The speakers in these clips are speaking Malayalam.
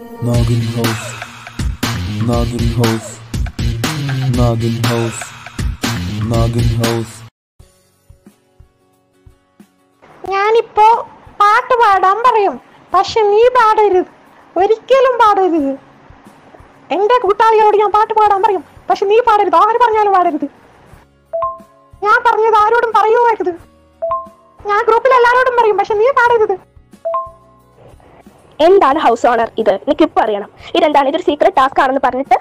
Noggin House, Noggin House, Noggin House, Noggin House. ഞാനിപ്പോ പാട്ട് പാടാൻ പറയും, പക്ഷെ നീ പാടരുത്, ഒരിക്കലും പാടരുത്. എന്റെ കൂട്ടാളികളോട് ഞാൻ പാട്ട് പാടാൻ പറയും, പക്ഷെ നീ പാടരുത്. ആര് പറഞ്ഞാലും പാടരുത്. ഞാൻ പറഞ്ഞത് ആരോടും പറയുമായിരുത്. ഞാൻ ഗ്രൂപ്പിൽ എല്ലാരോടും പറയും, പക്ഷെ നീ പാടരുത്. എന്താണ് ഹൗസ് ഓണർ ഇത്? എനിക്കിപ്പോ അറിയണം. ഇതെന്താണ്? ഇതൊരു സീക്രട്ട് ടാസ്ക് ആണെന്ന് പറഞ്ഞിട്ട്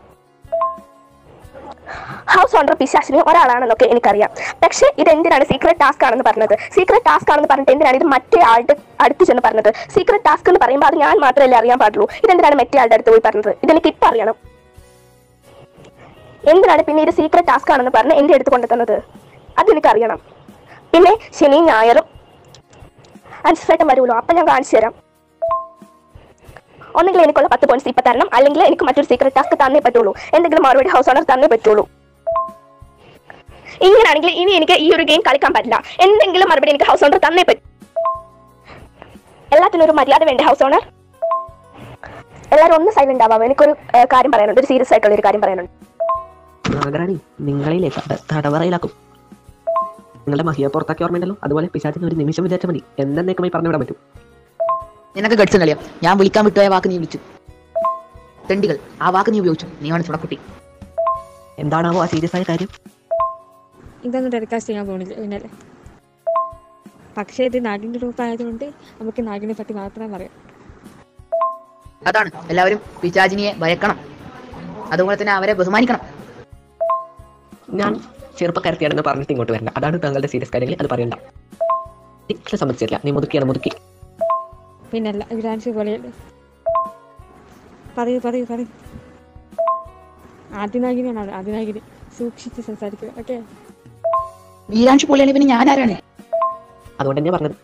ഹൗസ് ഓണർ പിശാചിന് ഒരാളാണെന്നൊക്കെ എനിക്കറിയാം. പക്ഷെ ഇതെന്തിനാണ് സീക്രട്ട് ടാസ്ക് ആണെന്ന് പറഞ്ഞത്? സീക്രട്ട് ടാസ്ക് ആണെന്ന് പറഞ്ഞിട്ട് എന്തിനാണ് ഇത് മറ്റേ ആളുടെ അടുത്ത് ചെന്ന് പറഞ്ഞത്? സീക്രട്ട് ടാസ്ക് എന്ന് പറയുമ്പോൾ അത് ഞാൻ മാത്രമല്ലേ അറിയാൻ പാടുള്ളൂ. ഇതെന്തിനാണ് മറ്റേ ആളുടെ അടുത്ത് പോയി പറഞ്ഞത്? ഇതെനിക്ക് ഇപ്പം അറിയണം. എന്തിനാണ് പിന്നെ ഇത് സീക്രട്ട് ടാസ്ക് ആണെന്ന് പറഞ്ഞ് എൻ്റെ അടുത്ത് കൊണ്ടു തന്നത്? അതെനിക്കറിയണം. പിന്നെ ശനിയും ഞായറും അനുസരിച്ചേട്ടൻ വരുമല്ലോ, അപ്പം ഞാൻ കാണിച്ചു തരാം. ഒന്നെങ്കിൽ എനിക്കുള്ള 10 പോയിന്റ്സ് ഇപ്പം തരണം, അല്ലെങ്കിൽ എനിക്ക് മറ്റൊരു സീക്രട്ട് ടാസ്ക് തന്നേ പറ്റുള്ളൂ. എന്തെങ്കിലും മറുപടി ഹൗസ് ഓണർ തന്നേ പറ്റുള്ളൂ. ഇങ്ങനെയാണെങ്കിൽ ഇനി എനിക്ക് ഈ ഒരു ഗെയിം കളിക്കാൻ പറ്റില്ല. എന്തെങ്കിലും മറുപടി എനിക്ക് ഹൗസ് ഓണർ തന്നേ പറ്റും. എല്ലാത്തിനും ഒരു മര്യാദ വേണ്ടേ ഹൗസ് ഓണർ? എല്ലാവരും ഒന്ന് സൈലന്റ് ആവാം. എനിക്കൊരു കാര്യം പറയാനുണ്ട്, ഒരു സീരിയസ് ആയിട്ടുള്ള ഒരു കാര്യം പറയാനുണ്ട്. നാഗറാണി, നിങ്ങളിലെ തടവറയിലാക്കും. നിങ്ങളുടെ മഹിയെ പുറത്താക്കി ഓർമ്മയുണ്ടല്ലോ, അതുപോലെ പിശാചിന് ഒരു നിമിഷം വിചാരിച്ചാൽ മതി എന്നേക്കുമായി പറഞ്ഞു വിടാൻ പറ്റും. നിനക്ക് ഗഡ്സ് കളിയാ. ഞാൻ വിളിക്കാൻ വിട്ടുപോയ വാക്ക് നീ വിളിച്ചു. തെണ്ടികൾ, ആ വാക്ക് നീ ഉപയോഗിച്ചു. നീയാണ് ചുണക്കുട്ടി. എന്താണാവോ ആ സീരിയസ് ആയ കാര്യം? ഇതൊന്നും ടെലികാസ്റ്റ് ചെയ്യാൻ പോകുന്നില്ല പിന്നല്ലേ. പക്ഷേ ഇത് നാടിൻ്റെ ഗ്രൂപ്പ് ആയതുകൊണ്ട് നമുക്ക് നാടിനെ പറ്റി മാത്രം പറയാം. അതാണ്, എല്ലാവരും പിശാചിനിയെ ഭയക്കണം, അതുപോലെ തന്നെ അവരെ ബഹുമാനിക്കണം. ഞാൻ ചെറുപ്പക്കാരത്തിയാണെന്ന് പറഞ്ഞിട്ട് ഇങ്ങോട്ട് വരണ്ട. അതാണ് താങ്കളുടെ സീരിയസ് കാര്യങ്ങൾ. അത് പറയണ്ട. നിങ്ങളെ സംബന്ധിച്ചില്ല. നീ മുതുക്കിയാണ്, മുതുക്കി. പിന്നല്ല, ഗ്രാൻഡ് പോലെയല്ലേ. പറയൂ പറയൂ പറയൂ. ആദിനാഗിരിയാണ്, ആദിനാഗിരി. സൂക്ഷിച്ച് സംസാരിക്കുക, ഓക്കെ? വീരാൻഷി പൊളിയാണ്. പിന്നെ ഞാൻ ആരാണ്? അതുകൊണ്ട് തന്നെ പറഞ്ഞത്.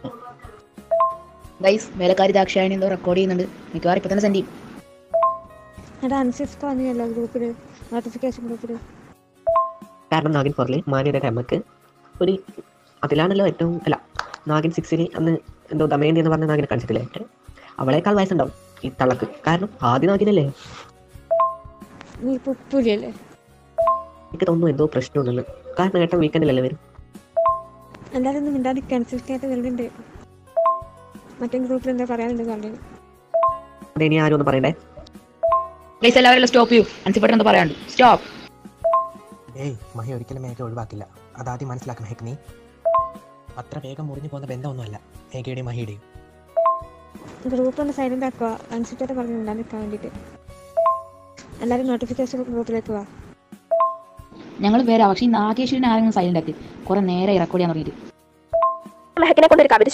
ഗൈസ്, വേലക്കാരി ദാക്ഷായണി എന്തോ റെക്കോർഡ് ചെയ്യുന്നുണ്ട്. മിക്കവാറും ഇപ്പൊ തന്നെ സെൻഡ് ചെയ്യും. എടാ അനുസരിച്ച് പറഞ്ഞല്ലോ ഗ്രൂപ്പിൽ, നോട്ടിഫിക്കേഷൻ ഗ്രൂപ്പിൽ. കാരണം നാഗിൻ 4 മാന്യയുടെ അമ്മക്ക് ഒരു അതിലാണല്ലോ ഏറ്റവും അല്ല, നാഗിൻ 6 അന്ന് എന്തോ ദമയന്തി എന്ന് പറഞ്ഞ നാഗിനെ കാണിച്ചിട്ടില്ലേ? അവളേക്കാൾ വയസ്സുണ്ടാവും ഈ തള്ളക്ക്. കാരണം ആദ്യ നാഗിനല്ലേ. നീ പുപ്പുലിയല്ലേ? എനിക്ക് തോന്നുന്നു എന്തോ പ്രശ്നമുണ്ടെന്ന്. കാരണം ഏട്ടൻ വീക്കെൻഡിലല്ലേ വരും. എല്ലാവരും ഒന്നും മിണ്ടാതിരിക്കുക, അനുസരിച്ചായിട്ട് വരുന്നുണ്ട്. മറ്റേ ഗ്രൂപ്പിൽ എന്താ പറയാനുണ്ട് പറഞ്ഞു. അതെ, ഇനി ആരും ഒന്നും പറയണ്ടേ. ഗൈസ്, എല്ലാവരും സ്റ്റോപ്പ് ചെയ്യൂ. അൻസിപ്പേട്ടൻ എന്താ പറയാണ്ട്? സ്റ്റോപ്പ്. ഏയ്, മഹി ഒരിക്കലും മേഘ ഒഴിവാക്കില്ല. അതാദ്യം മനസ്സിലാക്കും മെഹക്. നീ അത്ര വേഗം മുറിഞ്ഞു പോകുന്ന ബന്ധമൊന്നുമല്ല മേഘയുടെയും മഹിയുടെയും. ഗ്രൂപ്പ് ഒന്ന് സൈലന്റ് ആക്കുക. അനുസരിച്ചായിട്ട് പറഞ്ഞു മിണ്ടാതിരിക്കാൻ വേണ്ടിയിട്ട്. എല്ലാവരും നോട്ടിഫിക്കേഷൻ ഗ്രൂപ്പിലേക്ക് വാ. ഞങ്ങൾ പേരാ, പക്ഷേ ഈ നാഗേശ്വരനെ ആരെങ്കിലും സൈലന്റ് ആക്കി. കുറെ നേരെ റെക്കോർഡ് ചെയ്യാൻ തുടങ്ങിയിട്ട്. മെഹക്കിനെ കൊണ്ട് ഒരു കവിത.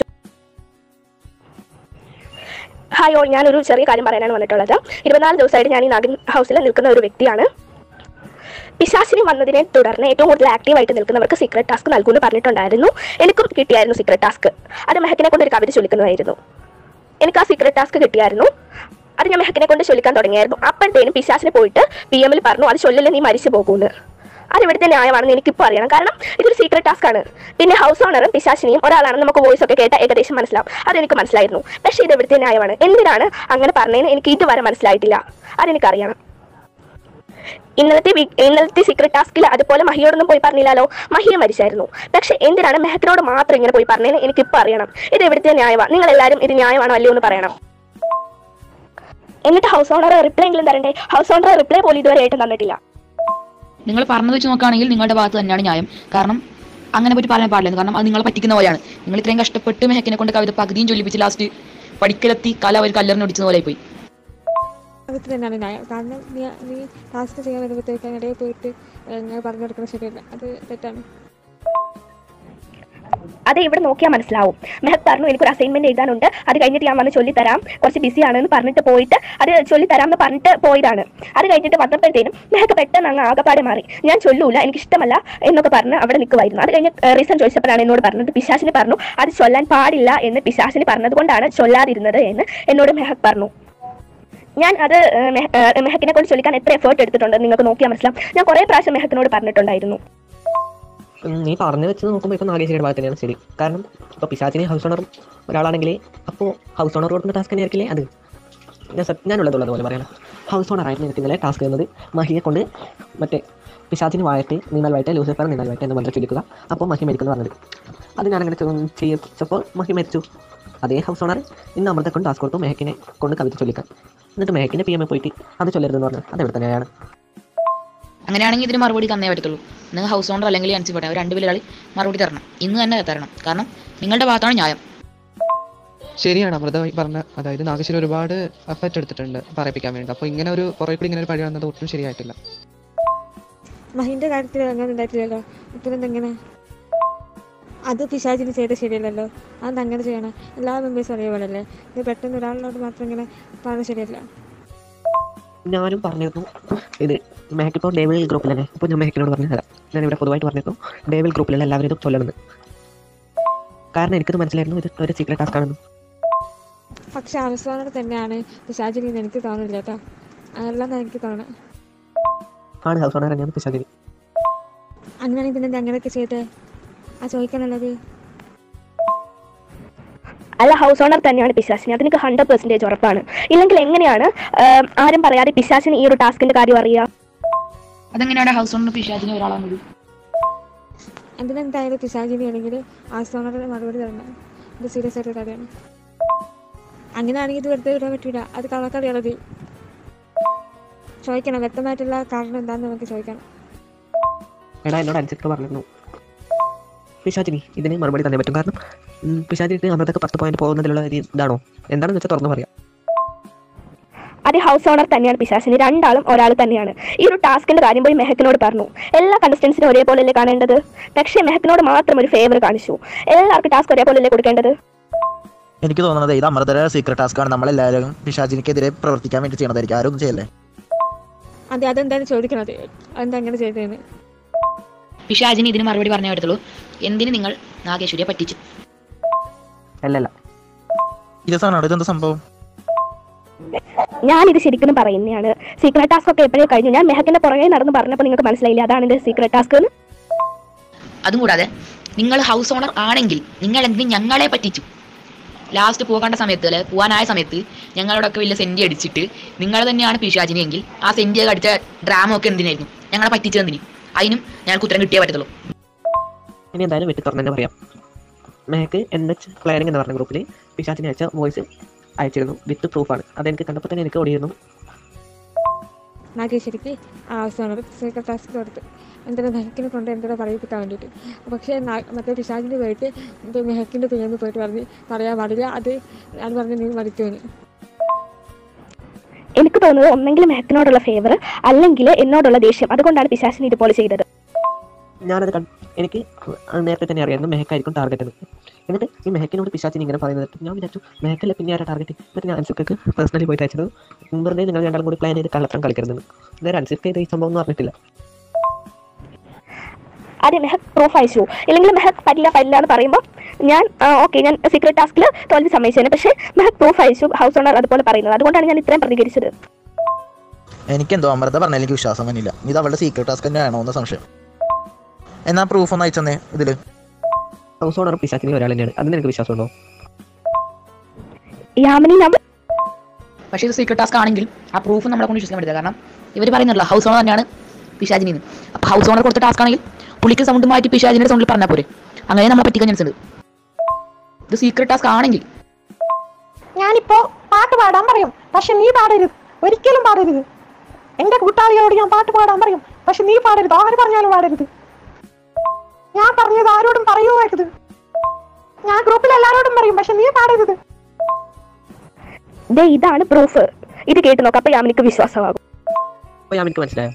ഹായ് ഓൾ, ഞാനൊരു ചെറിയ കാര്യം പറയാനാണ് വന്നിട്ടുള്ളത്. 24 ദിവസമായിട്ട് ഞാൻ ഈ നാഗിൻ ഹൗസിൽ നിൽക്കുന്ന ഒരു വ്യക്തിയാണ്. പിശാചിനി വന്നതിനെ തുടർന്ന് ഏറ്റവും കൂടുതൽ ആക്റ്റീവായിട്ട് നിൽക്കുന്നവർക്ക് സീക്രട്ട് ടാസ്ക് നൽകുമെന്ന് പറഞ്ഞിട്ടുണ്ടായിരുന്നു. എനിക്കും കിട്ടിയായിരുന്നു സീക്രട്ട് ടാസ്ക്. അത് മെഹക്കിനെ കൊണ്ട് ഒരു കവിത ചൊല്ലിക്കുന്നതായിരുന്നു. എനിക്ക് ആ സീക്രട്ട് ടാസ്ക് കിട്ടിയായിരുന്നു. അത് ഞാൻ മെഹക്കിനെ കൊണ്ട് ചൊല്ലിക്കാൻ തുടങ്ങിയായിരുന്നു. അപ്പോഴത്തേനും പിശാചിനെ പോയിട്ട് PM-ൽ പറഞ്ഞു, അത് ചൊല്ലില്ല, നീ മരിച്ചു പോകുമെന്ന്. അത് ഇവിടുത്തെ ന്യായമാണെന്ന് എനിക്കിപ്പോൾ അറിയണം. കാരണം ഇതൊരു സീക്രട്ട് ടാസ്ക് ആണ്. പിന്നെ ഹൗസ് ഓണറും പിശാചിനിയും ഒരാളാണെന്ന് നമുക്ക് വോയിസ് ഒക്കെ കേട്ടാൽ ഏകദേശം മനസ്സിലാവും. അതെനിക്ക് മനസ്സിലായിരുന്നു. പക്ഷേ ഇത് ഇവിടുത്തെ ന്യായമാണ്. എന്തിനാണ് അങ്ങനെ പറഞ്ഞതെന്ന് എനിക്ക് ഇതുവരെ മനസ്സിലായിട്ടില്ല. അതെനിക്കറിയണം. ഇന്നലത്തെ സീക്രട്ട് ടാസ്കിൽ അതുപോലെ മഹിയോടൊന്നും പോയി പറഞ്ഞില്ലല്ലോ. മഹിയെ മരിച്ചായിരുന്നു. പക്ഷെ എന്തിനാണ് മെഹക്കിനോട് മാത്രം ഇങ്ങനെ പോയി പറഞ്ഞതെന്ന് എനിക്കിപ്പോൾ അറിയണം. ഇത് ഇവിടുത്തെ ന്യായമാണ്. നിങ്ങളെല്ലാവരും ഇത് ന്യായമാണോ അല്ലയോ എന്ന് പറയണം. എന്നിട്ട് ഹൗസ് ഓണർ റിപ്ലൈ എങ്കിലും തരണ്ടേ? ഹൗസ് ഓണർ റിപ്ലൈ പോലും ഇതുവരെ ആയിട്ട് തന്നിട്ടില്ല. നിങ്ങൾ പറഞ്ഞത് വെച്ച് നോക്കുകയാണെങ്കിൽ നിങ്ങളുടെ ഭാഗത്ത് തന്നെയാണ് ന്യായം. കാരണം അങ്ങനെ പറ്റി പറയാൻ പാടില്ല. കാരണം അത് നിങ്ങളെ പറ്റിക്കുന്ന പോലെയാണ്. നിങ്ങൾ ഇത്രയും കഷ്ടപ്പെട്ട് മെഹക്കിനെ കൊണ്ട് കവിത പകുതിയും ചൊല്ലിപ്പിച്ച് ലാസ്റ്റ് പഠിക്കലെത്തി കല ഒരു കല്ലറിന് ഒടിച്ചത് പോലെ പോയി. അത് തന്നെയാണ് ന്യായം. കാരണം നീ ടാസ്ക് ചെയ്യാൻ വരുമ്പോഴത്തേക്ക് ഇടയിൽ പോയിട്ട് പറഞ്ഞു കൊടുക്കുന്നത് ശരിയല്ല, അത് തെറ്റാണ്. അത് ഇവിടെ നോക്കിയാൽ മനസ്സിലാവും. മെഹക് പറഞ്ഞു, എനിക്കൊരു അസൈൻമെന്റ് എഴുതാനുണ്ട്, അത് കഴിഞ്ഞിട്ട് ഞാൻ വന്ന് ചൊല്ലിത്തരാം, കുറച്ച് ബിസി ആണെന്ന് പറഞ്ഞിട്ട് പോയിട്ട് അത് ചൊല്ലിത്തരാമെന്ന് പറഞ്ഞിട്ട് പോയതാണ്. അത് കഴിഞ്ഞിട്ട് വന്നപ്പോഴത്തേനും മെഹക് പെട്ടെന്ന് അങ്ങ് ആകപ്പാടെ മാറി. ഞാൻ ചൊല്ലൂല, എനിക്കിഷ്ടമല്ല എന്നൊക്കെ പറഞ്ഞ് അവിടെ നിൽക്കുമായിരുന്നു. അത് കഴിഞ്ഞ് റീസൺ ചോദിച്ചപ്പോഴാണ് എന്നോട് പറഞ്ഞത്, പിശാചിന് പറഞ്ഞു അത് ചൊല്ലാൻ പാടില്ല എന്ന് പിശാചിന് പറഞ്ഞതുകൊണ്ടാണ് ചൊല്ലാതിരുന്നത് എന്ന് എന്നോട് മെഹക് പറഞ്ഞു. ഞാൻ അത് മെഹക്കിനെ കൊണ്ട് ചൊല്ലിക്കാൻ എത്ര എഫേർട്ട് എടുത്തിട്ടുണ്ട് നിങ്ങൾക്ക് നോക്കിയാൽ മനസ്സിലാവും. ഞാൻ കുറേ പ്രാവശ്യം മെഹക്കിനോട് പറഞ്ഞിട്ടുണ്ടായിരുന്നു. നീ പറഞ്ഞു വെച്ച് നോക്കുമ്പോൾ ഇപ്പോൾ നാഗേശ്വരിയുടെ ഭാഗത്ത് തന്നെയാണ് ശരി. കാരണം ഇപ്പോൾ പിശാചിനെ ഹൗസ് ഓണറും ഒരാളാണെങ്കിൽ അപ്പോൾ ഹൗസ് ഓണർ കൊടുക്കുന്ന ടാസ്ക് തന്നെ ആയിരിക്കില്ലേ അത്? ഞാനുള്ളതുള്ളത് പോലെ പറയാം. ഹൗസ് ഓണറായിട്ട് എനിക്ക് ഇന്നലെ ടാസ്ക് തന്നത് മഹിയെ കൊണ്ട് മറ്റേ പിശാചിന് വായട്ട് നിന്നാൽ വായട്ടെ ലൂസിഫർ നിന്നാൽ വായട്ടെ എന്ന് മന്ത്രം ചൊല്ലിക്കുക. അപ്പോൾ മഹി മരിക്കുന്നു പറഞ്ഞത്. അത് ഞാനങ്ങനെ ചെയ്യിച്ചപ്പോൾ മഹി മരിച്ചു. അതേ ഹൗസ് ഓണർ ഇന്ന് അമൃത കൊണ്ട് ടാസ്ക് കൊടുത്തു മെഹക്കിനെ കൊണ്ട് കവിത ചൊല്ലിക്കാൻ. എന്നിട്ട് മെഹക്കിൻ്റെ PM പോയിട്ട് അത് ചൊല്ലരുതെന്ന് പറഞ്ഞു. അതെവിടെ തന്നെയാണ്. അങ്ങനെയാണെങ്കിൽ ഇതിന് മറുപടി തന്നേ പറ്റത്തുള്ളൂ. നിങ്ങൾ ഹൗസ് ഓണർ അല്ലെങ്കിൽ അൻസിപ്പെട്ട അവർ രണ്ടുപേരും മറുപടി തരണം. ഇന്ന് തന്നെ തരണം. കാരണം നിങ്ങളുടെ ഭാഗത്താണ് ന്യായം. ശരിയാണ് അമൃത പറഞ്ഞ, അതായത് നാഗേശ്വരി ഒരുപാട് എഫർട്ട് എടുത്തിട്ടുണ്ട് പറയിപ്പിക്കാൻ വേണ്ടി. അപ്പോൾ ഇങ്ങനെ ഒരു പുറകെ കൂടി ഇങ്ങനെ ഒരു പഴി വന്നത് ഒട്ടും ശരിയായിട്ടില്ല. മഹിൻ്റെ കാര്യത്തിൽ അങ്ങനെ ഉണ്ടായിട്ടില്ലല്ലോ. ഇപ്പം എങ്ങനെ അത് പിശാചിന് ചെയ്ത ശരിയല്ലല്ലോ. അത് അങ്ങനെ ചെയ്യണം. എല്ലാ മെമ്പേഴ്സും അറിയുമ്പോഴല്ലേ. ഇത് പെട്ടെന്ന് ഒരാളിനോട് മാത്രം ഇങ്ങനെ പറഞ്ഞത് ശരിയല്ല. ഞാനും പറഞ്ഞിരുന്നു ഇത് മെഹക്കിപ്പോൾ ഡേവിൽ ഗ്രൂപ്പിലല്ലേ. അപ്പോൾ ഞാൻ മെഹക്കിനോട് പറഞ്ഞു തരാം. ഞാനിവിടെ പൊതുവായിട്ട് പറഞ്ഞിരുന്നു ഡേവിൽ ഗ്രൂപ്പിലുള്ള എല്ലാവരും ഇത് ചൊല്ലണമെന്ന്. കാരണം എനിക്കത് മനസ്സിലായിരുന്നു ഇത് ഒരു സീക്രട്ട് ടാസ്ക് ആണെന്ന്. പക്ഷെ അവസാനം തന്നെയാണ് പിശാചിന് എനിക്ക് തോന്നില്ല കേട്ടോ. അതെല്ലാം എനിക്ക് തോന്നണം. ആണ് ഹൗസ് ഓണർ തന്നെയാണ് പിശാചിനി. അങ്ങനെയാണെങ്കിൽ പിന്നെ അങ്ങനെയൊക്കെ ചെയ്തേ ആ ചോദിക്കാനുള്ളത്. അല്ല, ഹൗസ് ഓണർ തന്നെയാണ് പിശാചിനി. അതെനിക്ക് 100% ഉറപ്പാണ്. ഇല്ലെങ്കിൽ എങ്ങനെയാണ് ആരും പറയാതെ പിശാചിന് ഈ ഒരു ടാസ്കിന്റെ കാര്യം അറിയാം? അതെങ്ങനെയാണ് ഹൗസ് ഓണർ പിശാചിനെ ഒരാളാണത്? എന്തിനെന്തായാലും പിശാചിനി ആണെങ്കിൽ ഹൗസ് ഓണറിന് മറുപടി തരണം. ഇത് സീരിയസ് ആയിട്ട് കാര്യമാണ്. അങ്ങനെയാണെങ്കിൽ ഇത് വെറുതെ വിടാൻ പറ്റില്ല. അത് കണക്കറിയാലത് ചോദിക്കണം. വ്യക്തമായിട്ടുള്ള കാരണം എന്താണെന്ന് നമുക്ക് ചോദിക്കണം. എടാ എന്നോട് അനുസരിച്ച് പറഞ്ഞിരുന്നു പിശാചിനി ഇതിന് മറുപടി തന്നെ പറ്റും. കാരണം പിശാചിനിക്ക് അമൃതക്ക് 10 പോയിന്റ് പോകുന്നതിലുള്ള ഇതാണോ എന്താണെന്ന് വെച്ചാൽ തുറന്നു പറയാം. അത് ഹൗസ് ഓണർ തന്നെയാണ് പിശാചിനി. രണ്ടാളും ഒരാൾ തന്നെയാണ്. ഈ ഒരു ടാസ്കിന്റെ കാര്യം പോയി മെഹക്കിനോട് പറഞ്ഞു. എല്ലാ കണ്ടസ്റ്റൻസിനും ഒരേപോലെയല്ലേ കാണേണ്ടത്. പക്ഷേ മെഹക്കിനോട് മാത്രം ഒരു ഫേവർ കാണിച്ചു. എല്ലാവർക്കും ടാസ്ക് ഒരേപോലെയല്ലേ കൊടുക്കേണ്ടത്. എനിക്ക് തോന്നുന്നത് ഇത് അമൃതയുടെ സീക്രട്ട് ടാസ്ക് ആണ്. നമ്മളെല്ലാവരും പിശാചിനിക്കെതിരെ പ്രവർത്തിക്കാൻ വേണ്ടി ചെയ്യണതായിരിക്കും. ആരും ചെയ്യല്ലേ? അതെന്താണ് ചോദിക്കണത്? അതെന്താ അങ്ങനെ ചെയ്തതെന്ന്. പിശാചിനി ഇതിന് മറുപടി പറഞ്ഞേ പറ്റത്തുള്ളൂ. എന്തിന് നിങ്ങൾ നാഗേശ്വരിയെ പറ്റിച്ചു? അല്ലല്ല ഇതെന്താ സംഭവം? ഞാനിത് ശരിക്കും പറയുന്നതാണ്. സീക്രട്ട് ടാസ്ക് ഒക്കെ എപ്പോഴേ കഴിഞ്ഞു. ഞാൻ മെഹക്കിന്റെ പുറകെ നടന്ന് പറഞ്ഞപ്പോൾ നിങ്ങൾക്ക് മനസ്സിലായില്ല അതാണ് എന്റെ സീക്രട്ട് ടാസ്ക് എന്ന്. അതും കൂടാതെ നിങ്ങൾ ഹൗസ് ഓണർ ആണെങ്കിൽ നിങ്ങൾ എന്തിന് ഞങ്ങളെ പറ്റിച്ചു? ലാസ്റ്റ് പോകേണ്ട സമയത്ത് അല്ലെ പോകാനായ സമയത്ത് ഞങ്ങളോടൊക്കെ വലിയ സെൻറ്റി അടിച്ചിട്ട് നിങ്ങൾ തന്നെയാണ് പിശാചിനി എങ്കിൽ ആ സെൻറ്റി അടിച്ച ഡ്രാമ ഒക്കെ എന്തിനായിരുന്നു? ഞങ്ങളെ പറ്റിച്ചതെന്തിന്? അതിനും ഞങ്ങൾക്ക് ഉത്തരം കിട്ടിയേ പറ്റത്തുള്ളൂ. ഇനി എന്തായാലും വെട്ടി തുറന്ന് തന്നെ പറയാം. മെഹക്ക് NH ക്ലയറിംഗ് എന്ന് പറഞ്ഞ ഗ്രൂപ്പിൽ പിശാചിനി അയച്ച വോയിസ് അയച്ചിരുന്നു. വിത്ത് പ്രൂഫാണ്. അതെനിക്ക് കണ്ടപ്പോൾ തന്നെ എനിക്ക് ഓടിയിരുന്നു. നാഗേശ്വരിക്ക് ഹൗസ് ഓണർ സീക്രട്ട് ടാസ്ക് കൊടുത്ത് എന്തിനാ മെഹക്കിനെ കൊണ്ട് എന്തിനാ പറയിപ്പിക്കാൻ വേണ്ടിയിട്ട്. പക്ഷേ മറ്റേ പിശാചിൻ്റെ പോയിട്ട് മെഹക്കിൻ്റെ PM പോയിട്ട് പറയാൻ പാടില്ല. അത് പറഞ്ഞ് നീ മരിക്കുമെന്ന്. എനിക്ക് തോന്നുന്നത് ഒന്നെങ്കിൽ മെഹക്കിനോടുള്ള ഫേവർ അല്ലെങ്കിൽ എന്നോടുള്ള ദേഷ്യം. അതുകൊണ്ടാണ് പിശാചിനി ഇതുപോലെ ചെയ്തത്. ഞാനത് എനിക്ക് നേരത്തെ തന്നെ അറിയായിരുന്നു മെഹക്കായിരിക്കും ടാർഗറ്റ് എന്ന്. എന്നിട്ട് ഈ മെഹക്കിനോട് പിശാചിനി ഇങ്ങനെ പറയുന്നത് ഞാൻ വിചാരിച്ചു മെഹക്കല്ല പിന്നെ ആരാ ടാർഗറ്റ്. എന്നിട്ട് ഞാൻ അൻസിഫ്ക്ക് പേഴ്സണലി പോയിട്ട് അയച്ചത് വെറുതെ നിങ്ങൾ രണ്ടാളും കൂടി പ്ലാൻ ചെയ്ത് കള്ളത്തരം കളിക്കരുതെന്ന്. നേരെ അൻസിഫ്ക്ക് ഇത് ഈ സംഭവം ഒന്നും പറഞ്ഞിട്ടില്ല. അത് മെഹക് പ്രൂഫ് അയച്ചു. ഇല്ലെങ്കിൽ മെഹക് പറ്റില്ല എന്ന് പറയുമ്പോൾ ഞാൻ ഓക്കെ ഞാൻ സീക്രട്ട് ടാസ്കിൽ തോൽവി സമ്മതിച്ചേനെ. പക്ഷേ മെഹക് പ്രൂഫ് അയച്ചു ഹൗസ് ഓണർ അതുപോലെ പറയുന്നത്. അതുകൊണ്ടാണ് ഞാൻ ഇത്രയും പ്രതികരിച്ചത്. എനിക്കെന്തോ അമൃത പറഞ്ഞാൽ എനിക്ക് വിശ്വാസം വന്നില്ല. ഇത് അവളുടെ സീക്രട്ട് ടാസ്ക് തന്നെ ആണോ എന്ന് സംശയം. എന്നാ പ്രൂഫ് ഒന്ന് അയച്ചെന്നേ. ഇതില് ഹൗസ് ഓണർ പിശാചിനി ഒരാൾ തന്നെയാണ്. അതിന് എനിക്ക് വിശ്വാസമുണ്ടോ? പക്ഷേ ഇത് സീക്രട്ട് ടാസ്ക് ആണെങ്കിൽ ആ പ്രൂഫ് നമ്മളെ കൊണ്ട് വിശ്വസിക്കാൻ പറ്റില്ല. കാരണം ഇവർ പറയുന്നില്ല ഹൗസ് ഓണർ തന്നെയാണ് പിശാചിനി. അപ്പോൾ ഹൗസ് ഓണർ കൊടുത്ത ടാസ്ക് ആണെങ്കിൽ പുള്ളിക്ക് സൗണ്ട് മാറ്റി പിശാചിനിയുടെ സൗണ്ടിൽ പറഞ്ഞാൽ പോരെ. അങ്ങനെ നമ്മളെ പറ്റിക്കാൻ ചാൻസ് ഉണ്ട്. ഇത് സീക്രട്ട് ടാസ്ക് ആണെങ്കിൽ ഞാനിപ്പോ പാട്ട് പാടാൻ പറയും, പക്ഷെ നീ പാടരുത്, ഒരിക്കലും പാടരുത്. എന്റെ കൂട്ടാളികളോട് ഞാൻ പാട്ട് പാടാൻ പറയും, പക്ഷെ നീ പാടരുത്. ആര് പറഞ്ഞാലും പാടരുത്. ഞാൻ പറഞ്ഞത് ആരോടും പറയുമായിരുത്. ഞാൻ ഗ്രൂപ്പിൽ എല്ലാരോടും പറയും, പക്ഷെ നീ പാടരുത്. ഇതാണ് പ്രൂഫ്. ഇത് കേട്ട് നോക്കാം. അപ്പൊ യാമിനിക്ക് വിശ്വാസമാകും. മനസ്സിലായോ?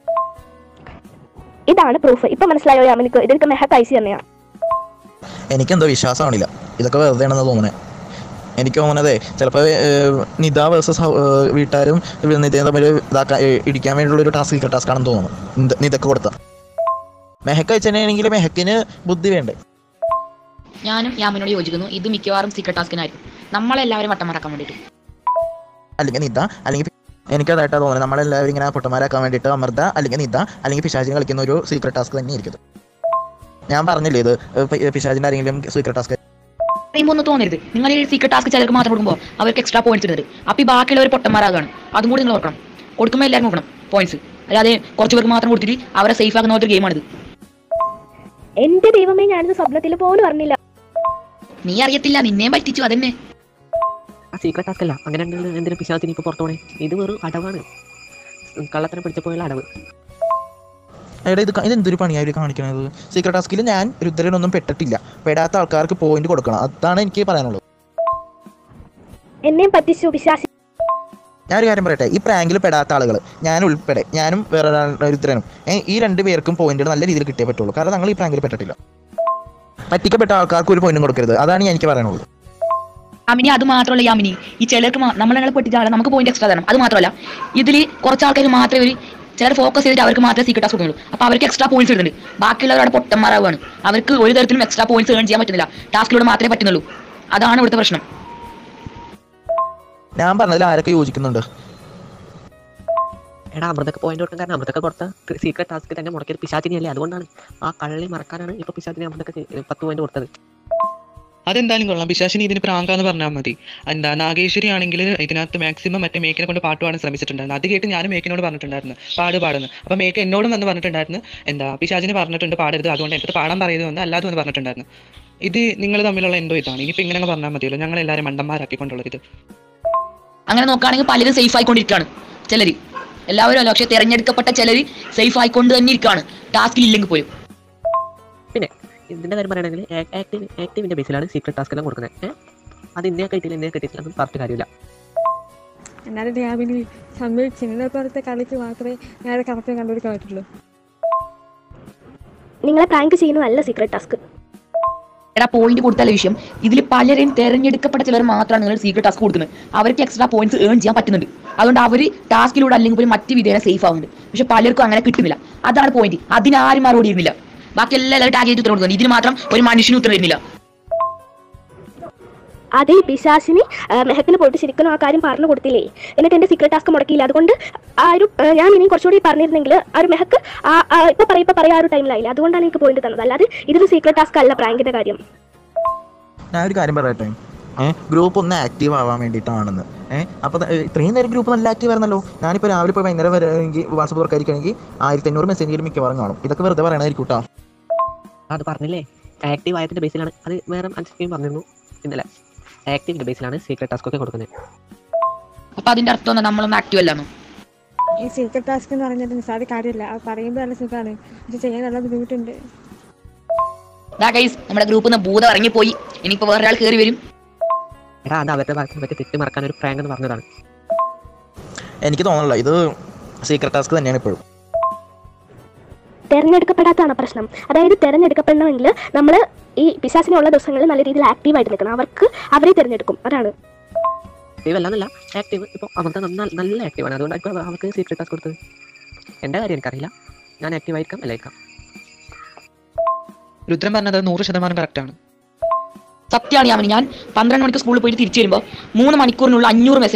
ഇതാണ് പ്രൂഫ്. ഇപ്പൊ മനസ്സിലായോ യാമിനിക്ക്? ഇതെനിക്ക് മെഹക്ക് അയച്ചു തന്നെയാണ്. എനിക്കെന്തോ വിശ്വാസമാണില്ല. ഇതൊക്കെ വെറുതെ ആണെന്ന് തോന്നണേ. എനിക്ക് തോന്നണതേ ചിലപ്പോൾ നിത വേഴ്സസ് വീട്ടുകാരും നിതയും തമ്മിൽ ഇടിക്കാൻ വേണ്ടിയുള്ളൊരു ടാസ്ക് ആണെന്ന് തോന്നുന്നു. നിതക്ക് കൊടുത്ത മെഹക്ക് അയച്ചെങ്കിൽ മെഹക്കിന് ബുദ്ധി വേണ്ടേ? ഞാനും യാമിനോട് യോജിക്കുന്നു. ഇത് മിക്കവാറും സീക്രട്ട് ടാസ്കിനായിരിക്കും, നമ്മളെല്ലാവരും വട്ടമാറാക്കാൻ വേണ്ടിയിട്ട്. അല്ലെങ്കിൽ നിത അല്ലെങ്കിൽ എനിക്കതായിട്ടാണ് തോന്നുന്നത്. നമ്മളെല്ലാവരും ഇങ്ങനെ പൊട്ടന്മാരാക്കാൻ വേണ്ടിയിട്ട് അമൃത അല്ലെങ്കിൽ നിത അല്ലെങ്കിൽ പിശാചിനെ കളിക്കുന്ന ഒരു സീക്രട്ട് ടാസ്ക് തന്നെ ആയിരിക്കും. ഞാൻ പറഞ്ഞില്ലേ ഇത് പിശാചിൻ്റെ ആരെങ്കിലും സീക്രട്ട് ടാസ്ക്. പറയുമ്പോൾ ഒന്നും തോന്നരുത്. നിങ്ങൾ ഈ സീക്രട്ട് ടാസ്ക് ചിലർക്ക് മാത്രം കൊടുക്കുമ്പോൾ അവർക്ക് എക്സ്ട്രാ പോയിന്റ്സ് ഇടുന്നത്. അപ്പോൾ ഈ ബാക്കിയുള്ളവർ പൊട്ടന്മാരാകാണ്. അതും കൂടി നിങ്ങൾ നോക്കണം. കൊടുക്കുമ്പോൾ എല്ലാവരും നോക്കണം പോയിന്റ്സ്. അല്ലാതെ കുറച്ച് പേർക്ക് മാത്രം കൊടുത്തിട്ട് അവരെ സേഫ് ആക്കുന്ന ഒരു ഗെയിമാണിത്. എന്റെ ദൈവമേ, ഞാനിത് സ്വപ്നത്തിൽ പോലും അറിഞ്ഞില്ല. നീ അറിയത്തില്ല, നിന്നെയും പറ്റിച്ചു. അതന്നെ ആ സീക്രട്ട് ടാസ്ക് അല്ല. അങ്ങനെ എന്തെങ്കിലും പിശാചിനി ഇപ്പോൾ പുറത്തു പോണേ. ഇത് വെറും അടവാണ്. കള്ളത്തിനെ പിടിച്ചപ്പോയുള്ള അടവ്. എടാ ഇതെന്തൊരു പണിയാണ് ഇവർ കാണിക്കുന്നത്? സീക്രട്ട് ടാസ്കിൽ ഞാൻ രുദ്രനൊന്നും പെട്ടിട്ടില്ല. പെടാത്ത ആൾക്കാർക്ക് പോയിന്റ് കൊടുക്കണം. അതാണ് എനിക്ക് പറയാനുള്ളത്. എന്നെയും പറ്റിച്ചു പിശാചി. ഞാനൊരു കാര്യം പറയട്ടെ, ഈ പ്രാങ്കിൽ പെടാത്ത ആളുകൾ, ഞാൻ ഉൾപ്പെടെ, ഞാനും വേറെ രുദ്രനും, ഈ 2 പേർക്കും പോയിന്റുകൾ നല്ല രീതിയിൽ കിട്ടിയേ പറ്റുള്ളൂ. കാരണം ഞങ്ങൾ ഈ പ്രാങ്കിൽ പെട്ടിട്ടില്ല. പറ്റിക്കപ്പെട്ട ആൾക്കാർക്ക് ഒരു പോയിന്റും കൊടുക്കരുത്. അതാണ് എനിക്ക് പറയാനുള്ളത്. യാമിനി അത് മാത്രമല്ല, യാമിനി ഈ ചിലർക്ക് നമ്മളെ പൊട്ടിച്ചാൽ നമുക്ക് പോയിന്റ് എക്സ്ട്രാ തരണം. അത് മാത്രമല്ല, ഇതിൽ കുറച്ച് ആൾക്കാർ മാത്രമേ ചിലർ ഫോക്കസ് ചെയ്തിട്ട് അവർക്ക് മാത്രമേ സീക്രട്ട് ടാസ്ക് കൊടുക്കുള്ളൂ. അപ്പോൾ അവർക്ക് എക്സ്ട്രാ പോയിന്റ്സ് ഇടുന്നുണ്ട്. ബാക്കിയുള്ളവരുടെ പൊട്ടന്മാരാവുകയാണ്. അവർക്ക് ഒരു തരത്തിലും എക്സ്ട്രാ പോയിന്റ്സ് ഏൺ ചെയ്യാൻ പറ്റുന്നില്ല. ടാസ്കിലൂടെ മാത്രമേ പറ്റുന്നുള്ളൂ. അതാണ് ഇവിടുത്തെ പ്രശ്നം. ഞാൻ പറഞ്ഞതിൽ ആരൊക്കെ യോജിക്കുന്നുണ്ട്? എടാ അമൃതൊക്കെ പോയിന്റ് കൊടുക്കാൻ കാരണം അമൃതൊക്കെ കൊടുത്ത സീക്രട്ട് ടാസ്ക് തന്നെ മുടക്കിയത് പിശാചിനിയല്ലേ. അതുകൊണ്ടാണ് ആ കള്ളി മറക്കാനാണ് ഇപ്പോൾ പിശാചിനി അമൃതൊക്കെ 10 പോയിന്റ് കൊടുത്തത്. അതെന്തായാലും കൊള്ളാം. പിശാചിനി ഇതിന് പ്രാങ്കാന്ന് പറഞ്ഞാൽ മതി. നാഗേശ്വരി ആണെങ്കിൽ ഇതിനകത്ത് മാക്സിമം മറ്റേ മേക്കിനെ കൊണ്ട് പാട്ട് പാടാൻ ശ്രമിച്ചിട്ടുണ്ടായിരുന്നു. അത് കേട്ട് ഞാനും മേക്കിനോട് പറഞ്ഞിട്ടുണ്ടായിരുന്നു പാടുന്നു. അപ്പോൾ മേക്ക് എന്നോടും വന്ന് പറഞ്ഞിട്ടുണ്ടായിരുന്നു പിശാചിനി പറഞ്ഞിട്ടുണ്ട് പാടരുത്, അതുകൊണ്ട് എൻ്റെ പാടാൻ പറയുന്നത് അല്ലാതെ എന്ന് പറഞ്ഞിട്ടുണ്ടായിരുന്നു. ഇത് നിങ്ങൾ തമ്മിലുള്ള എന്തോ ഇതാണ്. ഇനിയിപ്പോൾ ഇങ്ങനെ പറഞ്ഞാൽ മതിയല്ലോ. ഞങ്ങൾ എല്ലാവരും മണ്ടന്മാരാക്കിക്കൊണ്ടുള്ളത് ഇത്. അങ്ങനെ നോക്കുകയാണെങ്കിൽ പലരും സേഫ് ആയിക്കൊണ്ടിരിക്കുകയാണ്. ചിലർ, എല്ലാവരും അല്ല, പക്ഷെ തിരഞ്ഞെടുക്കപ്പെട്ട ചിലർ സേഫ് ആയിക്കൊണ്ട് തന്നെ ഇരിക്കുകയാണ് ടാസ്കിൽ ഇല്ലെങ്കിൽ പോലും. പിന്നെ ഇതിൻ്റെ കാര്യം പറയുകയാണെങ്കിൽ ആക്റ്റീവിൻ്റെ ബേസിലാണ് സീക്രട്ട് ടാസ്ക് എല്ലാം കൊടുക്കുന്നത്. അത് ഇന്ത്യ കിട്ടിയില്ല അതൊന്നും പറഞ്ഞിട്ട് കാര്യമില്ല. എന്നാലും യാമിനി സമ്മതിച്ചു. നിങ്ങളെ പോലത്തെ കളിക്ക് മാത്രമേ ഞാൻ കറക്റ്റ് കണ്ടുപിടിക്കാൻ പറ്റുള്ളൂ. നിങ്ങളെ പ്രാങ്ക് ചെയ്യുന്നതല്ല സീക്രട്ട് ടാസ്ക്. എടാ പോയിന്റ് കൊടുത്താല വിഷയം, ഇതിൽ പലരും തെരഞ്ഞെടുക്കപ്പെട്ട ചിലർ മാത്രമാണ് നിങ്ങൾ സീക്രട്ട് ടാസ്ക് കൊടുക്കുന്നത്. അവർക്ക് എക്സ്ട്രാ പോയിന്റ്സ് ഏൺ ചെയ്യാൻ പറ്റുന്നുണ്ട്. അതുകൊണ്ട് അവർ ടാസ്കിലൂടെ അല്ലെങ്കിൽ പോലും മറ്റ് വിധേന സേഫ് ആവുന്നുണ്ട്. പക്ഷെ പലർക്കും അങ്ങനെ കിട്ടുന്നില്ല. അതാണ് പോയിന്റ്. അതിനാരും മറുപടി ഇരുന്നില്ല. ബാക്കി എല്ലാവരും ടാഗ് ചെയ്ത് ഉത്തരം കൊടുക്കുന്നു. ഇതിന് മാത്രം ഒരു മനുഷ്യന് ഉത്തരം വരുന്നില്ല. അതേ പിശാചിനി മെഹക്കിന് പോയിട്ട് ശരിക്കും ആ കാര്യം പറഞ്ഞു കൊടുത്തില്ലേ, എന്നിട്ട് എന്റെ സീക്രട്ട് ടാസ്ക് മുടക്കിയില്ല. അതുകൊണ്ട് ആ ഒരു ഞാൻ ഇനി കുറച്ചുകൂടി പറഞ്ഞിരുന്നെങ്കിൽ ആ ഒരു മെഹക്ക് ഇപ്പൊ പറയാ ആ ഒരു ടൈമിലായില്ല. അതുകൊണ്ടാണ് എനിക്ക് പോയിന്റ് തന്നത്. അല്ലാതെ ഇതൊരു സീക്രട്ട് ടാസ്ക് അല്ല പ്രാങ്കിന്റെ കാര്യം. ഞാനൊരു കാര്യം പറയട്ടെ, ഗ്രൂപ്പ് ഒന്ന് ആക്റ്റീവ് ആവാൻ വേണ്ടിയിട്ടാണെന്ന്. അപ്പോൾ ഇത്രയും നേരം ഗ്രൂപ്പ് നല്ല ആക്റ്റീവ് ആയിരുന്നല്ലോ. ഞാനിപ്പോൾ രാവിലെ പോയി വൈകുന്നേരം വരെ വാട്സപ്പ് തുറക്കായിരിക്കുകയാണെങ്കിൽ 1500 മെസ്സേജുകൾ മിക്കവാറും കാണും. ഇതൊക്കെ വെറുതെ പറയണമായിരിക്കും കേട്ടോ. അത് പറഞ്ഞില്ലേ, ആക്റ്റീവ് ആയതിൻ്റെ ബേസിലാണ്. അത് വേറെ അനുസരിക്കുകയും പറഞ്ഞിരുന്നു ഇന്നലെ. ആക്റ്റീവിൻ്റെ ബേസിലാണ് സീക്രട്ട് ടാസ്ക് ഒക്കെ കൊടുക്കുന്നത്. അപ്പൊ അതിന്റെ അർത്ഥം നമ്മളൊന്നും ആക്റ്റീവ് അല്ലാന്നോ? ഈ സീക്രട്ട് ടാസ്ക് എന്ന് പറഞ്ഞാൽ നിസ്സാര കാര്യമല്ല. അത് പറയുമ്പോൾ നല്ല സുഖമാണ്, ഇത് ചെയ്യാൻ നല്ല ബുദ്ധിമുട്ടുണ്ട്. നമ്മുടെ ഗ്രൂപ്പിൽ നിന്ന് ഭൂതം ഇറങ്ങിപ്പോയി. ഇനിയിപ്പോ വേറൊരാൾ കയറി വരും. എടാ അത് അവരുടെ ഭാഗത്ത് പറ്റി തെറ്റ് മറക്കാൻ ഒരു പ്രാങ്ക് എന്ന് പറഞ്ഞതാണ്. എനിക്ക് തോന്നണില്ല, ഇത് സീക്രട്ട് ടാസ്ക് തന്നെയാണ് ഇപ്പോഴും. തെരഞ്ഞെടുക്കപ്പെടാത്തതാണ് പ്രശ്നം. അതായത് തെരഞ്ഞെടുക്കപ്പെടണമെങ്കിൽ നമ്മൾ ഈ പിശാചിനുള്ള ദിവസങ്ങളിൽ നല്ല രീതിയിൽ ആക്റ്റീവായിട്ട് നിൽക്കണം. അവരെ തിരഞ്ഞെടുക്കും. അതാണ് ആക്റ്റീവ് അല്ലെന്നല്ല, ആക്റ്റീവ് ഇപ്പോൾ അവർക്ക് നല്ല ആക്റ്റീവാണ്. അതുകൊണ്ടായിരിക്കും അവർക്ക് സീക്രട്ട് ടാസ്ക് കൊടുത്തത്. എൻ്റെ കാര്യം എനിക്കറിയില്ല, ഞാൻ ആക്റ്റീവ് ആയിരിക്കാം അല്ലായിരിക്കാം. രുദ്രൻ പറഞ്ഞത് 100% കറക്റ്റാണ്. സത്യമാണ് യാമിനി. ഞാൻ 12 മണിക്ക് സ്കൂളിൽ പോയിട്ട് തിരിച്ചു വരുമ്പോൾ 3 മണിക്കൂറിനുള്ള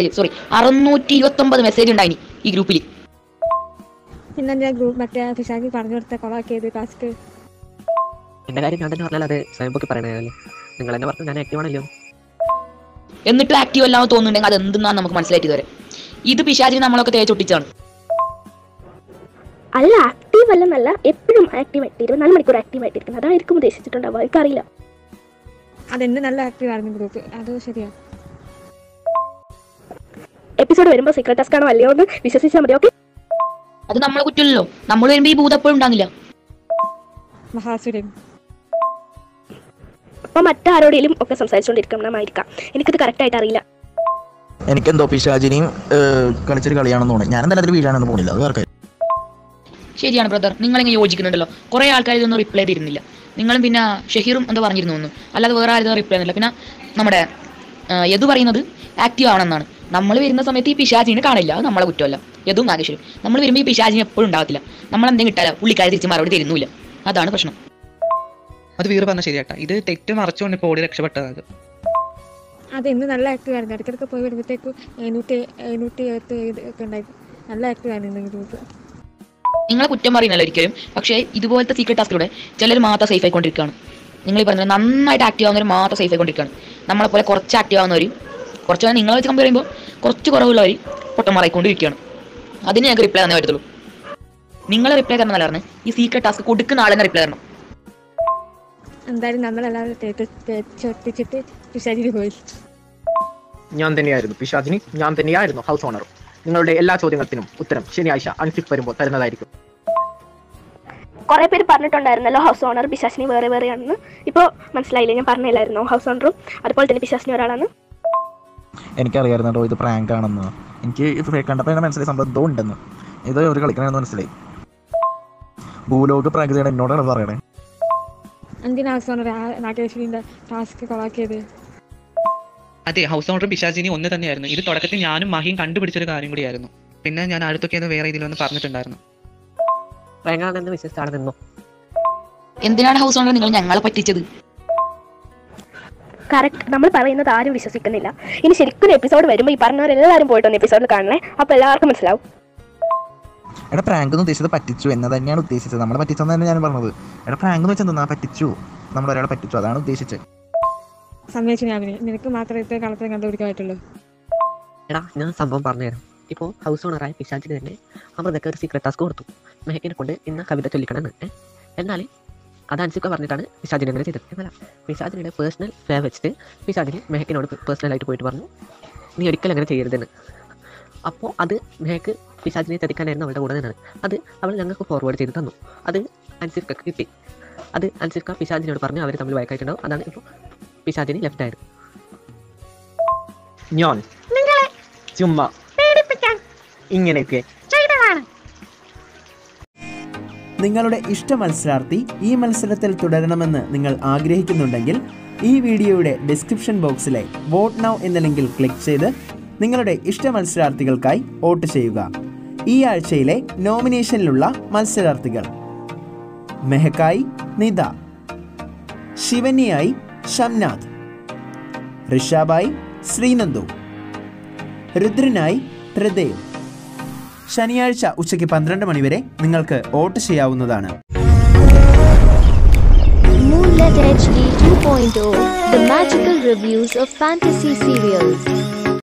629 മെസ്സേജ് ഉണ്ടായിനി ഈ ഗ്രൂപ്പിൽ. പിന്നെ ഞാൻ ഗ്രൂപ്പ് മറ്റേ പിശാചി പറഞ്ഞു കൊടുത്ത കൊളാക്കിയത് ടാസ്ക്. എൻ്റെ കാര്യം ഞാൻ തന്നെ പറഞ്ഞാൽ അത് സ്വയം പൊക്കി പറയണതല്ലേ. നിങ്ങൾ എന്നെ പറഞ്ഞു ഞാൻ ആക്റ്റീവ് ആണല്ലോ. എന്നിട്ട് ആക്റ്റീവ് അല്ലാന്ന് തോന്നുന്നുണ്ടെങ്കിൽ അത് എന്തെന്നാണ് നമുക്ക് മനസ്സിലായിട്ട് വരെ. ഇത് പിശാചിനെ നമ്മളൊക്കെ തേച്ചൊട്ടിച്ചാണ്. അല്ല, ആക്റ്റീവ് അല്ലെന്നല്ല, എപ്പോഴും ആക്റ്റീവ് ആയിട്ട് 24 മണിക്കൂർ ആക്റ്റീവ് ആയിട്ടിരിക്കുന്നത്. അതായിരിക്കും ഉദ്ദേശിച്ചിട്ടുണ്ടാവുക. എനിക്കറിയില്ല. അതെന്നെ നല്ല ആക്റ്റീവ് ആയിരുന്നു ഗ്രൂപ്പ്. അത് ശരിയാണ്. എപ്പിസോഡ് വരുമ്പോൾ സീക്രട്ട് ടാസ്ക് ആണോ അല്ലയോ എന്ന് വിശ്വസിച്ചാൽ മതി. ഓക്കെ, അത് നമ്മളെ കുറ്റമല്ലോ. നമ്മൾ വരുമ്പോൾ ഈ ഭൂതം എപ്പോഴും ഉണ്ടാകില്ല. മഹാസുരൻ അപ്പൊ മറ്റാരോടെയും ഒക്കെ സംസാരിച്ചുകൊണ്ടിരിക്കണമായിരിക്കാം. എനിക്കത് കറക്റ്റ് ആയിട്ട് അറിയില്ല. എനിക്കെന്തോ പിശാചിനിയും കളിച്ചൊരു കളിയാണെന്ന് തോന്നുന്നു. ഞാൻ എന്തായാലും അതിൽ വീഴാണെന്ന് പോണില്ല. അത് വേറെ ശരിയാണ് ബ്രദർ, നിങ്ങളിങ്ങനെ യോജിക്കുന്നുണ്ടല്ലോ. കുറേ ആൾക്കാർ ഇതൊന്നും റിപ്ലൈ തരുന്നില്ല. നിങ്ങളും പിന്നെ ഷഹീറും എന്താ പറഞ്ഞിരുന്നു ഒന്നും, അല്ലാതെ വേറെ ആരും റിപ്ലൈ തന്നില്ല. പിന്നെ നമ്മുടെ യദു പറയുന്നത് ആക്റ്റീവ് ആണെന്നാണ്. നമ്മൾ വരുന്ന സമയത്ത് ഈ പിശാചിനെ കാണില്ല. അത് നമ്മളെ കുറ്റമല്ല. യദുവും നാഗേശ്വരും നമ്മൾ വരുമ്പോൾ ഈ പിശാചിനെ എപ്പോഴും ഉണ്ടാകത്തില്ല. നമ്മളെന്തെങ്കിലും കിട്ടാലോ പുള്ളിക്കാരെ തിരിച്ച് മറുപടി തരുന്നില്ല. അതാണ് പ്രശ്നം. അത് വീറ് പറഞ്ഞാൽ ശരിയാട്ടാ. ഇത് തെറ്റ് മറച്ചുകൊണ്ട് ഇപ്പോൾ ഓടി രക്ഷപ്പെട്ടത്. അത് ഇന്ന് നല്ല ആക്റ്റീവ് ആയിരുന്നു. ഇടയ്ക്കിടയ്ക്ക് പോയി വരുമ്പോഴത്തേക്കും 770 ഒക്കെ ഉണ്ടായിരുന്നു. നല്ല ആക്റ്റീവ് ആയിരുന്നു ഗ്രൂപ്പ്. നിങ്ങളെ കുറ്റം പറയുന്നല്ലോ ഒരിക്കലും. പക്ഷേ ഇതുപോലത്തെ സീക്രട്ട് ടാസ്കിലൂടെ ചിലർ മാത്രം സേഫ് ആയിക്കൊണ്ടിരിക്കുകയാണ്. നിങ്ങൾ ഈ പറഞ്ഞത് നന്നായിട്ട് ആക്റ്റീവ് ആവുന്നവർ മാത്രം സേഫ് ആയിക്കൊണ്ടിരിക്കുകയാണ്. നമ്മളെപ്പോലെ കുറച്ച് ആക്റ്റീവ് ആവുന്നവർ, കുറച്ച് നിങ്ങളെ വെച്ച് കമ്പയർ ചെയ്യുമ്പോൾ കുറച്ച് കുറവുള്ളവർ പൊട്ടന്മാരായിക്കൊണ്ടിരിക്കുകയാണ്. അതിന് ഞങ്ങൾക്ക് റിപ്ലൈ തന്നേ പറ്റത്തുള്ളൂ. നിങ്ങളെ റിപ്ലൈ തരണം നല്ലതാണ്. ഈ സീക്രട്ട് ടാസ്ക് കൊടുക്കുന്ന ആളെന്നെ റിപ്ലൈ തരണം. എന്തായാലും നമ്മളെല്ലാവരും തേച്ചൊട്ടിച്ചിട്ട് പിശാചിന് പോയി. ഞാൻ തന്നെയായിരുന്നു പിശാചിനി, ഞാൻ തന്നെയായിരുന്നു ഹൗസ് ഓണർ. നിങ്ങളുടെ എല്ലാ ചോദ്യങ്ങൾക്കും ഉത്തരം ശനിയാഴ്ച അൻസിഫ് വരുമ്പോൾ തരുന്നതായിരിക്കും. കുറെ പേര് പറഞ്ഞിട്ടുണ്ടായിരുന്നല്ലോ ഹൗസ് ഓണർ പിശാചിനി വേറെ വേറെയാണെന്ന്. ഇപ്പോൾ മനസ്സിലായില്ലേ? ഞാൻ പറഞ്ഞില്ലായിരുന്നോ ഹൗസ് ഓണറും അതുപോലെ തന്നെ പിശാചിനി ഒരാളാണ്. എനിക്കറിയായിരുന്നു കേട്ടോ ഇത് പ്രാങ്ക് ആണെന്ന്. എനിക്ക് ഇത് കണ്ടപ്പോൾ എന്നെ മനസ്സിലായി സംഭവം എന്തോ ഉണ്ടെന്ന്. ഇത് ഒരു കളിക്കണമെന്ന് മനസ്സിലായി. ഭൂലോക പ്രാങ്ക് ചെയ്യണം എന്നോടാണ് പറയണേ. എന്തിനാ ഹൗസ് ഓണർ നാഗേശ്വരിന്റെ ടാസ്ക് കൊളാക്കിയത്? അതെ, ഹൗസ് ഓണർ പിശാചിനി ഒന്ന് തന്നെയായിരുന്നു. ഇത് തുടക്കത്തിൽ ഞാനും മഹിയും കണ്ടുപിടിച്ചൊരു കാര്യം കൂടിയായിരുന്നു. പിന്നെ ഞാൻ അടുത്തൊക്കെ അത് വേറെ ഇതിൽ വന്ന് പറഞ്ഞിട്ടുണ്ടായിരുന്നു. പ്രാങ്കാണെന്ന് വിശ്വസിച്ച് ആളെ നിന്നോ? എന്തിനാണ് ഹൗസ് ഓണർ നിങ്ങൾ ഞങ്ങളെ പറ്റിച്ചത്? കറക്റ്റ്, നമ്മൾ പറയുന്നത് ആരും വിശ്വസിക്കുന്നില്ല. ഇനി ശരിക്കും എപ്പിസോഡ് വരുമ്പോൾ ഈ പറഞ്ഞവരെല്ലാവരും പോയിട്ടൊന്ന് എപ്പിസോഡിൽ കാണണേ. അപ്പോൾ എല്ലാവർക്കും മനസ്സിലാവും. എടാ പ്രാങ്ക് എന്ന് ഉദ്ദേശിച്ചത് പറ്റിച്ചു എന്ന് തന്നെയാണ് ഉദ്ദേശിച്ചത്. നമ്മളെ പറ്റിച്ചെന്ന് തന്നെ ഞാൻ പറഞ്ഞത്. എടാ പ്രാങ്ക് എന്ന് വെച്ചാൽ എന്താ? പറ്റിച്ചു, നമ്മൾ ഒരാളെ പറ്റിച്ചു, അതാണ് ഉദ്ദേശിച്ചത്. സമ്മതിച്ചു, നിനക്ക് മാത്രമേ ഇത്ര കളത്തിൽ കണ്ടുപിടിക്കാനായിട്ടുള്ളൂ. എടാ ഞാൻ സംഭവം പറഞ്ഞുതരാം. ഇപ്പോൾ ഹൗസ് ഓണറായ പിശാചിന് തന്നെ അമൃതയ്ക്ക് ഒരു സീക്രട്ട് ടാസ്ക് കൊടുത്തു, മെഹക്കിനെ കൊണ്ട് ഇന്ന് കവിത ചൊല്ലിക്കണമെന്ന്. എന്നാൽ അത് അൻസിഫ പറഞ്ഞിട്ടാണ് പിശാചിനെ അങ്ങനെ ചെയ്തത്. എന്നല്ല, പിശാചിനിയുടെ പേഴ്സണൽ ഫേവ് വെച്ചിട്ട് പിശാചിന് മെഹക്കിനോട് പേഴ്സണലായിട്ട് പോയിട്ട് പറഞ്ഞു, നീ ഒരിക്കലും അങ്ങനെ ചെയ്യരുതെന്ന്. അപ്പോൾ അത് മെഹക്ക് പിശാചിനെ ചതിക്കാനായിരുന്നു അവളുടെ കൂടെ നിന്നത്. അത് അവൾ ഞങ്ങൾക്ക് ഫോർവേഡ് ചെയ്ത് തന്നു. അത് അൻസിഫ്ക്ക് കിട്ടി. അത് അൻസിഫ്ക പിശാചിനോട് പറഞ്ഞു, അവർ തമ്മിൽ വഴക്കായിട്ടുണ്ടാവും. അതാണ് ഇപ്പോൾ പിശാചിന് ലെഫ്റ്റ് ആയത്. ഞാൻ ചുമ്മാ ഇങ്ങനെയൊക്കെ നിങ്ങളുടെ ഇഷ്ട മത്സരാർത്ഥി ഈ മത്സരത്തിൽ തുടരണമെന്ന് നിങ്ങൾ ആഗ്രഹിക്കുന്നുണ്ടെങ്കിൽ ഈ വീഡിയോയുടെ ഡിസ്ക്രിപ്ഷൻ ബോക്സിലെ വോട്ട് നൗ എന്ന ലിങ്കിൽ ക്ലിക്ക് ചെയ്ത് നിങ്ങളുടെ ഇഷ്ട മത്സരാർത്ഥികൾക്കായി വോട്ട് ചെയ്യുക. ഈ ആഴ്ചയിലെ നോമിനേഷനിലുള്ള മത്സരാർത്ഥികൾ: മെഹക്കായി നിത, ശിവനിയായി ഷംനാഥ്, ഋഷാബായി ശ്രീനന്ദു, രുദ്രനായി ത്രിദേവ്. ശനിയാഴ്ച ഉച്ചയ്ക്ക് 12 മണി വരെ നിങ്ങൾക്ക് വോട്ട് ചെയ്യാവുന്നതാണ്. Moonlit HD 2.0, the magical reviews of fantasy serials.